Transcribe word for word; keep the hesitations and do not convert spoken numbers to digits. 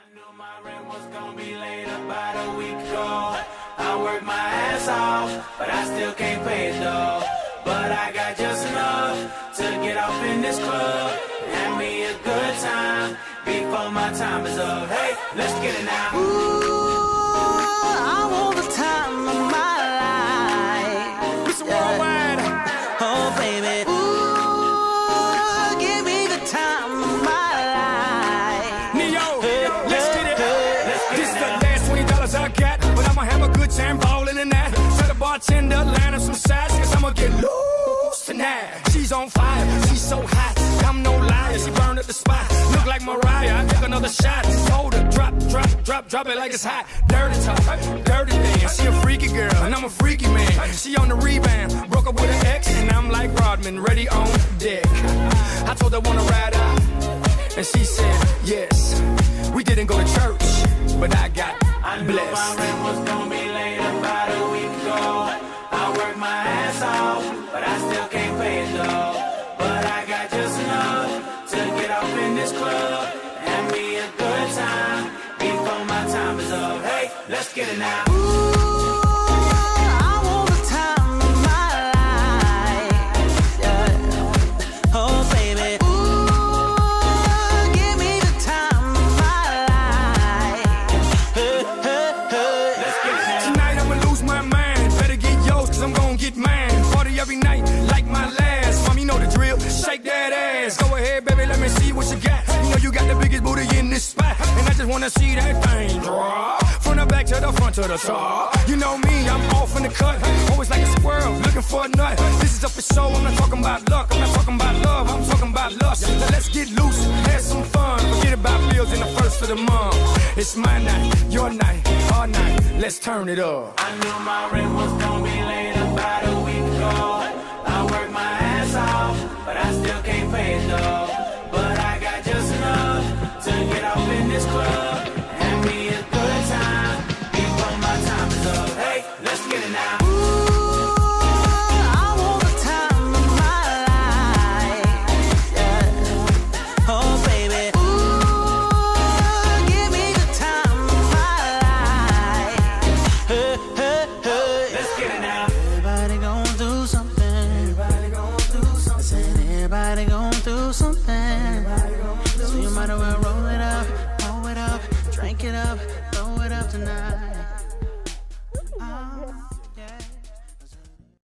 knew my rent was gonna be late about a week ago. I worked my ass off, but I still can't pay it though. But I got just enough to get off in this club and have me a good time before my time is up. Hey, let's get it now. Ooh, I want the time of my life. It's worldwide. Oh, baby. Ooh, give me the time of my life. Neo, let's get it. This is the last twenty dollars I got, but I'ma have a good time ballin' in that. Tell the bartender, line up some sides, cause I'ma get loose tonight. She's on fire, she's so hot, I'm no liar, she burned up the spot. Look like Mariah, I take another shot. Hold her, drop, drop, drop, drop it like it's hot. Dirty talk, dirty dance. She a freaky girl, and I'm a freaky man. She on the rebound, broke up with an ex, and I'm like Rodman, ready on deck. I told her wanna ride out, and she said yes. We didn't go to church, but I got I knew blessed. my rent was gonna be late about a week ago. I worked my ass off, but I still can't pay it though. But I got just enough to get off in this club and have me a good time before my time is up. Hey, let's get it now. Every night, like my last. Mommy know the drill, shake that ass. Go ahead, baby, let me see what you got. You know you got the biggest booty in this spot, and I just wanna see that thing drop. From the back to the front to the top. You know me, I'm off in the cut. Always like a squirrel, looking for a nut. This is up for show, I'm not talking about luck. I'm not talking about love, I'm talking about lust. Now let's get loose, have some fun. Forget about bills in the first of the month. It's my night, your night, our night. Let's turn it up. I knew my rent was gonna be late about a week ago. I worked my ass off, but I still can't pay it though. But I got just enough to get off in this club and have me a good time before my time is up. Hey, let's get it now. Everybody gon' do something. So you might as well roll it up, roll it up, drink it up, throw it up tonight.